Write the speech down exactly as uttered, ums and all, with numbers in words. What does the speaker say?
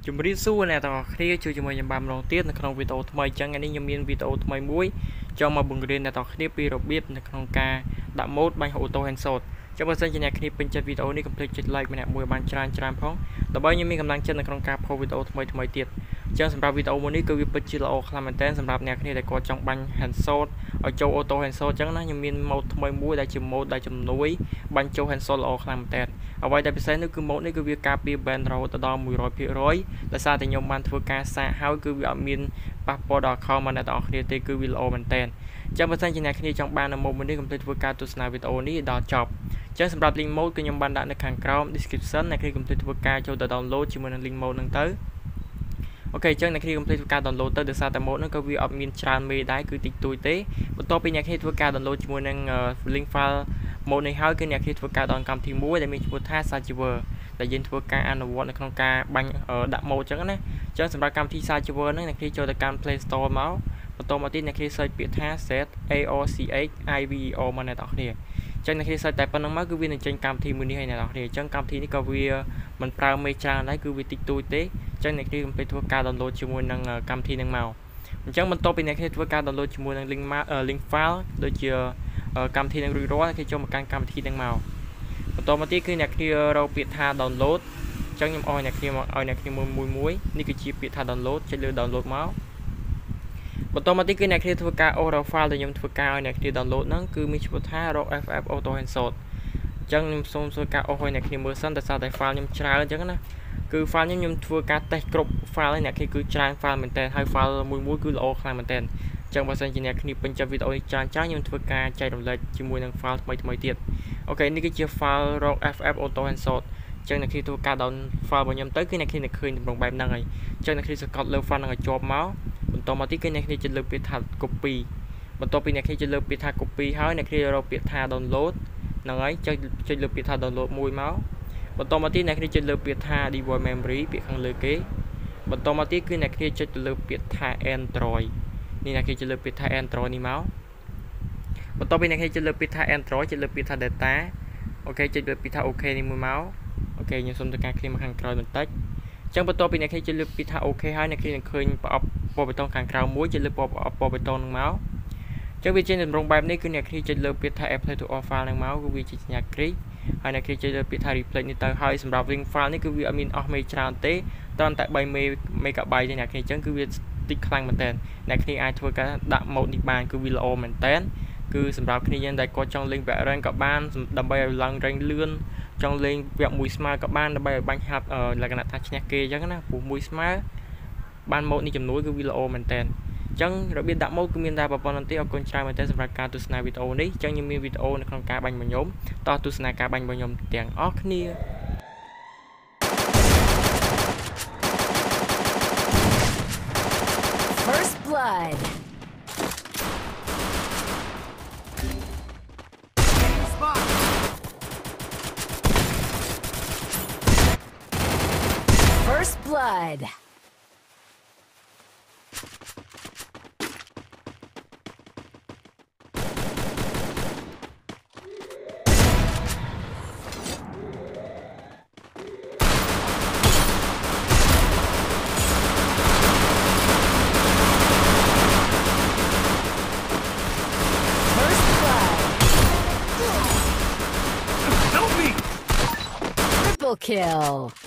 ជំរាបសួរអ្នកទាំងអស់គ្នាជួយជាមួយខ្ញុំបានម្ដងទៀតនៅក្នុងវីដេអូថ្មីអញ្ចឹងថ្ងៃនេះខ្ញុំមានវីដេអូថ្មីមួយចង់មកបង្រៀនអ្នកទាំងអស់គ្នាពីរបៀបនៅក្នុងការដាក់ម៉ូដបាញ់ Auto Handshot ចឹងបើសិនជាអ្នកគ្នាពេញចិត្តវីដេអូនេះកុំភ្លេចចុច like ម្នាក់មួយបានច្រើនច្រើនផងដើម្បីខ្ញុំមានកម្លាំងចិត្តនៅក្នុងការផុសវីដេអូថ្មីថ្មីទៀតអញ្ចឹងសម្រាប់វីដេអូមួយនេះគឺវាពិតជាល្អខ្លាំងមែនទែនសម្រាប់អ្នកគ្នាដែលគាត់ចង់បាញ់ Handshot ឲ្យចូល Auto Handshot អញ្ចឹងណាខ្ញុំមានម៉ូដថ្មីមួយដែលជាម៉ូដដែលជំនួយបាញ់ចូល Handshot ល្អខ្លាំងមែនទែនអ្វីដែលពិសេសនោះគឺម៉ូដនេះគឺវាការពារ Band រហូតដល់មួយរយភាគរយ ដោយសារតែខ្ញុំបានធ្វើការសាកហើយគឺវាអត់មានប៉ះពាល់ដល់ account របស់អ្នកទាំងអស់គ្នាទេគឺវាល្អមែនទែនអញ្ចឹងបើសិនជាអ្នកគ្នាចង់បាននៅម៉ូដមួយនេះកុំភ្លេចធ្វើការទស្សនាវីដេអូនេះដល់ចប់អញ្ចឹងសម្រាប់ link mode គឺខ្ញុំបានដាក់នៅខាងក្រោម description អ្នកគ្នាកុំភ្លេចធ្វើការចូលទៅ download ជាមួយនឹង link mode ហ្នឹងទៅអូខេអញ្ចឹងអ្នកគ្នាកុំភ្លេចធ្វើការ download ទៅដោយសារតែ mode ហ្នឹងក៏វាអត់មានច្រើនមេដែរគឺតិចតួចទេបន្ទាប់ពីអ្នកគ្នាធ្វើការ download ជាមួយនឹង link file mode នេះហើយគឺអ្នកគ្នាធ្វើការ download កម្មវិធីមួយដែលមានឈ្មោះថា Sachiver ដែលយើងធ្វើការអនុវត្តនៅក្នុងការបាញ់ដាក់ម៉ូដអញ្ចឹងណាអញ្ចឹងសម្រាប់កម្មវិធី Sachiver ហ្នឹងអ្នកគ្នាចូលទៅកាន់ Play Store មកបន្តមកទៀតអ្នកគ្នា search ពាក្យថា Z A O C H I V E O មកអ្នកនរគ្នាអញ្ចឹងអ្នកគ្នា search តែប៉ុណ្្នឹងមកគឺវានឹងចេញកម្មវិធីមួយនេះឲ្យអ្នកនរគ្នាអញ្ចឹងកម្មវិធីនេះក៏វាមិនប្រើមេច្រើនដែរគឺវាតិចតួចទេអញ្ចឹងអ្នកគ្នាកុំភ្លេចធ្វើការ download ជាមួយនឹងកម្មវិធីហ្នឹងមកអញ្ចឹងបន្ទាប់ពីអ្នកគ្នាធ្វើការ download ជាមួយនឹង link link file ដូចជាកម្មវិធីហ្នឹងរួចរាល់អ្នកគ្នាចូលមកកាន់កម្មវិធីហ្នឹងមកបន្តមកទៀតគឺអ្នកគ្នារកពាក្យថា download អញ្ចឹងខ្ញុំអោយអ្នកគ្នាមកឲ្យអ្នកគ្នាមួយមួយមួយនេះគឺជាពាក្យថា download ចុចលើ download មកបន្តមកទៀតគឺអ្នកគ្នាធ្វើការ auto file ដែលខ្ញុំធ្វើការឲ្យអ្នកគ្នា download ហ្នឹងគឺមានឈ្មោះថា rock ff auto handshot អញ្ចឹងខ្ញុំសូមធ្វើការអោសឲ្យអ្នកគ្នាមើលសិនតែសារតែ file ខ្ញុំច្រើនអញ្ចឹងណាគឺ file ខ្ញុំខ្ញុំធ្វើការ test គ្រប់ file ឲ្យអ្នកគ្នាគឺច្រើន file មែនតើហើយ file មួយមួយគឺល្អខ្លាំងមែនតើអញ្ចឹងបើសិនជាអ្នកគ្នាពេញចិត្តវីដេអូនេះច្រើនច្រើនខ្ញុំធ្វើការចែករំលែកជាមួយនឹង file ថ្មីថ្មីទៀតអូខេនេះគឺជា file rock ff auto handshot អញ្ចឹងអ្នកគ្នាធ្វើការ down file របស់ខ្ញុំទៅគឺអ្នកគ្នានឹងឃើញតម្រងបែបហ្នឹងហើយអញ្ចឹងអ្នកគ្នាសកត់លើ file ហ្នឹងឲ្យជាប់មកបន្តមកទៀតគឺអ្នកគ្នាចុចលើពាក្យថា copy បន្ទាប់ពីអ្នកគ្នាចុចលើពាក្យថា copy ហើយអ្នកគ្នារកពាក្យថា download ហ្នឹងហើយចុចចុចលើពាក្យថា download មួយមកបន្តមកទៀតអ្នកគ្នាចុចលើពាក្យថា device memory ពាក្យខាងលើគេបន្តមកទៀតគឺអ្នកគ្នាចុចទៅលើពាក្យថា android នេះអ្នកគ្នាចុចលើពាក្យថា android នេះមកបន្ទាប់ពីអ្នកគ្នាចុចលើពាក្យថា android ចុចលើពាក្យថា data អូខេចុចលើពាក្យថា OK នេះមួយមកអូខេខ្ញុំសូមធ្វើការ clear មកខាងក្រោយបន្តិចអញ្ចឹងបន្ទាប់ពីអ្នកគ្នាចុចលើពាក្យថា OK ហើយអ្នកគ្នានឹងឃើញប្រអប់ពណ៌បេតុងខាងក្រៅមួយចុចលើពណ៌ពណ៌បេតុងហ្នឹងមកអញ្ចឹងវាចេញតម្រងបែបនេះគឺអ្នកគ្នាចុចលើពាក្យថា apply to all file ហ្នឹងមកគឺវាជាសញ្ញាគ្រីកហើយអ្នកគ្នាចុចលើពាក្យថា replace នេះទៅហើយសម្រាប់ link file នេះគឺវាអត់មានអស់មេច្រើនទេត្រឹមតែ3មេ megabyte ទេអ្នកគ្នាអញ្ចឹងគឺវាតិចខ្លាំងមែនតើអ្នកគ្នាអាចធ្វើការដាក់ mode នេះបានគឺវាល្អមែនតើគឺសម្រាប់គ្នាយើងដែលគាត់ចង់លេងវគ្គ rank ក៏បានដើម្បីឲ្យឡើង rank លឿនចង់លេងវគ្គមួយស្មើក៏បានដើម្បីឲ្យបាញ់ហាប់លក្ខណៈថាឈ្នះគេអញ្ចឹងណាព្រោះមួយស្មើបាន mode នេះជំនួយគឺវាល្អមែនតើអញ្ចឹងរបៀបដាក់ mode គឺមានតែប៉ុណ្្នឹងទេអរគុណច្រើនមែនតើសម្រាប់ការទស្សនាវីដេអូនេះអញ្ចឹងខ្ញុំមានវីដេអូនៅក្នុងការបាញ់របស់ខ្ញុំតោះទស្សនាការបាញ់របស់ខ្ញុំទាំងអស់គ្នា First blood. First blood. Triple kill.